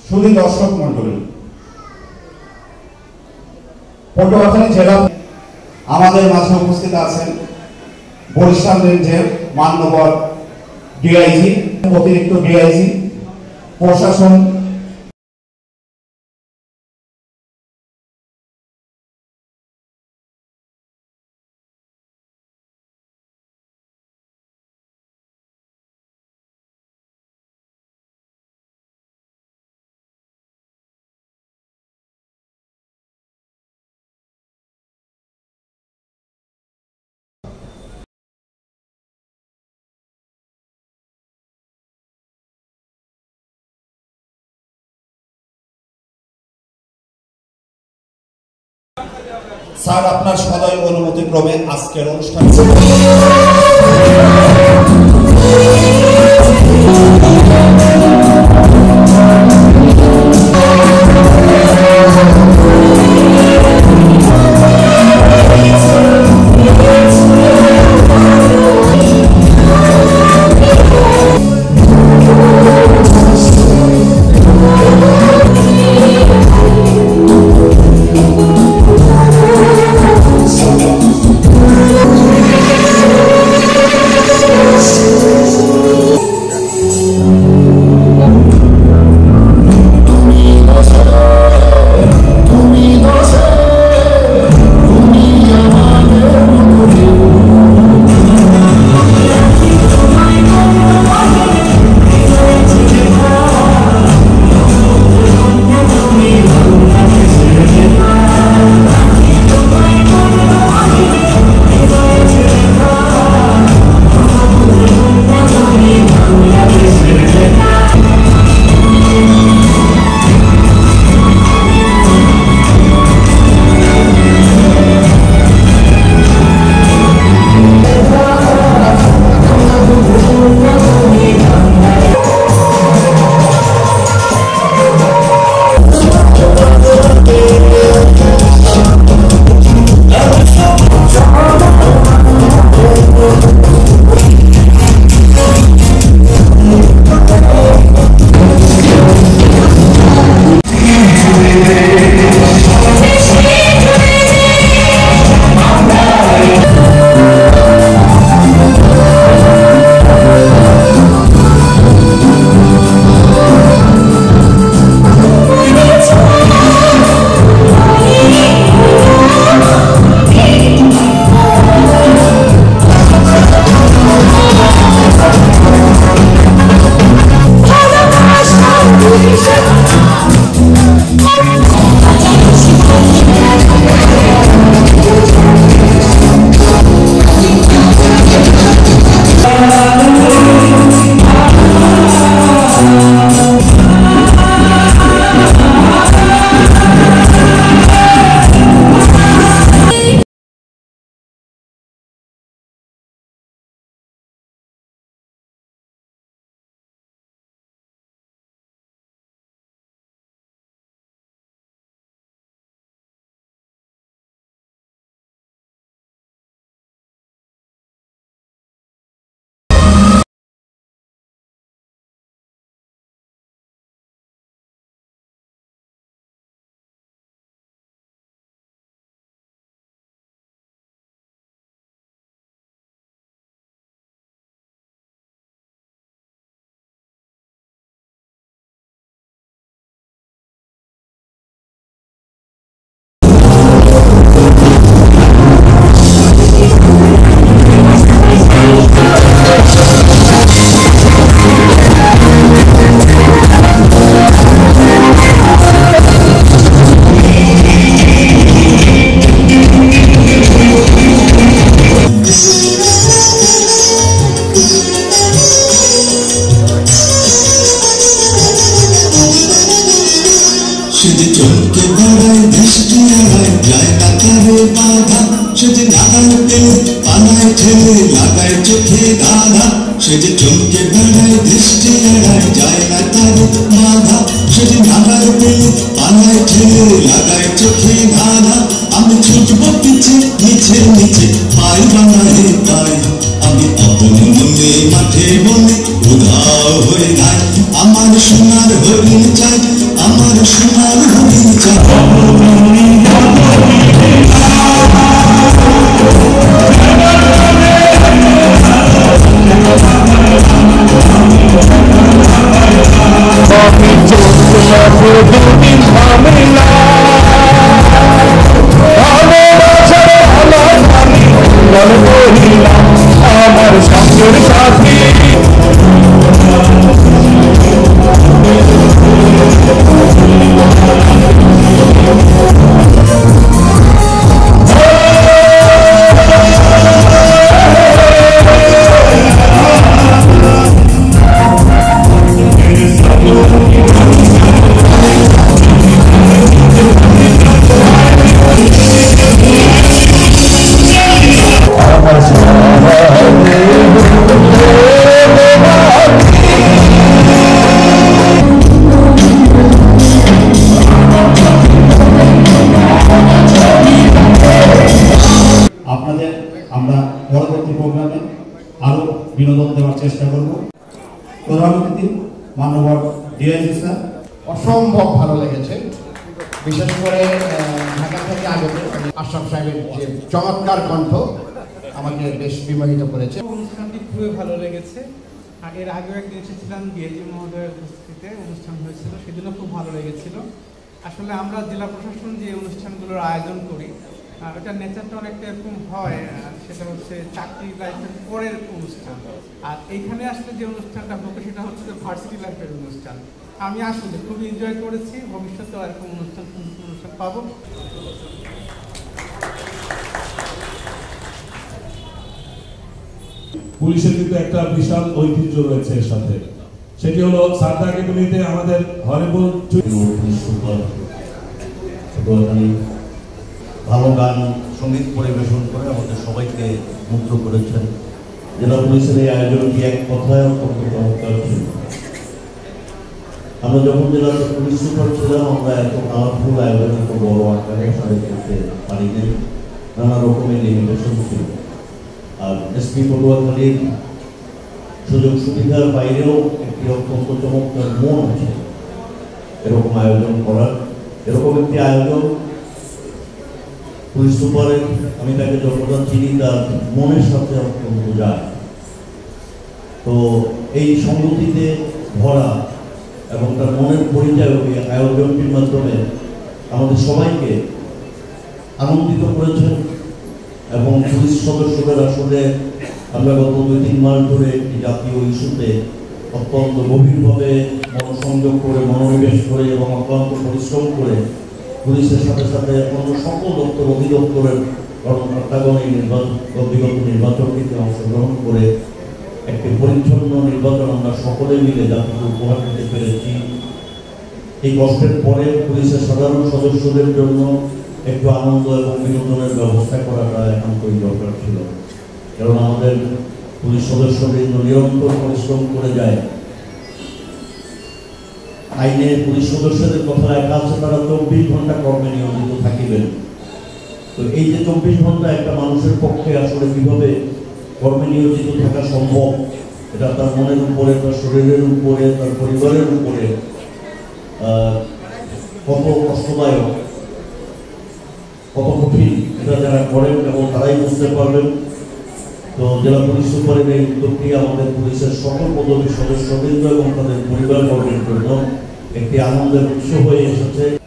শুধু দর্শক মন্ডলী, পটুয়াখালী জেলা আমাদের মাঝে উপস্থিত আছেন বরিশাল রেঞ্জের মান্যবর ডিআইজি, অতিরিক্ত ডিআইজি, প্রশাসন, স্যার আপনার সদয় অনুমতি ক্রমে আজকের অনুষ্ঠান লাগায় চোখে ধাঁধা, আমি ছুটব পিছে নিচে নিচে পাই বানাই পাই আমি আপন মনে মাঠে বনে উধাও হয়ে যাই আমার সোনার হরিণ চাই আমার সোনার হরিণ চাই আমার সঙ্গের সাথী আপনাদের আমরা পরবর্তী প্রোগ্রামে আরো বিনোদন দেওয়ার চেষ্টা করব। প্রধান অতিথি মাননীয় ডিআইজি স্যার, অসম্ভব ভালো লেগেছে, বিশেষ করে ঢাকা থেকে আগত আশরাফ সাহেবের যে চমৎকার কণ্ঠ আমাকে বেশ বিমোহিত করেছে। অনুষ্ঠানটি খুবই ভালো লেগেছে। এর আগেও একদিন এসেছিলাম ডিআইজি মহোদয়ের উপস্থিতিতে অনুষ্ঠান হয়েছিল, সেদিনও খুব ভালো লেগেছিল। আসলে আমরা জেলা প্রশাসন যে অনুষ্ঠানগুলোর আয়োজন করি ওটার নেচারটা অনেকটা এরকম হয়, সেটা হচ্ছে চাকরি লাইফের পরের অনুষ্ঠান। আর এইখানে আসলে যে অনুষ্ঠানটা হবে সেটা হচ্ছে ভার্সিটি লাইফের অনুষ্ঠান। আমি আসলে খুবই এনজয় করেছি, ভবিষ্যতেও এরকম অনুষ্ঠান পাবো। পুলিশের কিন্তু একটা বিশাল ঐতিহ্য রয়েছে এর সাথে, সেটি হলো সারদা একাডেমিতে আমাদের হরেবল ভালো গান সঙ্গীত পরিবেশন করে আমাদের সবাইকে মুগ্ধ করেছেন। জেলা পুলিশের এই আয়োজনটি এক কথায় অত্যন্ত চমৎকার ছিল। আমরা যখন জেলা পুলিশ সুপার ছিলাম আমরা এত কালারফুল আয়োজন এত বড় আকারে সাড়ে করতে পারিনি, নানা রকমের লিমিটেশন ছিল। আর এসপি পটুয়াখালীর সুযোগ সুবিধার বাইরেও একটি অত্যন্ত চমৎকার মন আছে এরকম আয়োজন করার। এরকম একটি আয়োজন পুলিশ সুপারের, আমি তাকে যতটা চিনি তার মনের সাথে অত্যন্ত যায়। তো এই সংগতিতে ভরা এবং তার মনের পরিচয় আয়োজনটির মাধ্যমে আমাদের সবাইকে আনন্দিত করেছেন। এবং পুলিশ সদস্যদের আসলে আমরা গত 2-3 মাস ধরে একটি জাতীয় ইস্যুতে অত্যন্ত গভীরভাবে মনোসংযোগ করে মনোনিবেশ করে এবং অত্যন্ত পরিশ্রম করে পুলিশের সাথে সাথে অন্য সকল দপ্তর অধিদপ্তরের কর্মকর্তাগণ এই বিগত নির্বাচনটিতে অংশগ্রহণ করে একটি পরিচ্ছন্ন নির্বাচন আমরা সকলে মিলে জাতিকে উপহার দিতে পেরেছি। এই কষ্টের পরে পুলিশের সাধারণ সদস্যদের জন্য একটু আনন্দ এবং বিনোদনের ব্যবস্থা করাটা একান্তই দরকার ছিল, কারণ আমাদের পুলিশ সদস্যবৃন্দ নিরন্তর পরিশ্রম করে যায়। আইনে পুলিশ সদস্যদের কথা লেখা আছে তারা 24 ঘন্টা কর্মে নিয়োজিত থাকিবেন। তো এই যে 24 ঘন্টা একটা মানুষের পক্ষে আসলে কিভাবে কর্মে নিয়োজিত থাকা সম্ভব, এটা তার মনের উপরে, তার শরীরের উপরে, তার পরিবারের উপরে কত কষ্টদায়ক, কত কঠিন, এটা যারা করেন এবং তারাই বুঝতে পারবেন। তো জেলা পুলিশ সুপারের এই উদ্যোগটি আমাদের পুলিশের সকল পদবী সদস্যবৃন্দ এবং তাদের পরিবারবর্গের জন্য একটি আনন্দের উৎস হয়ে এসেছে।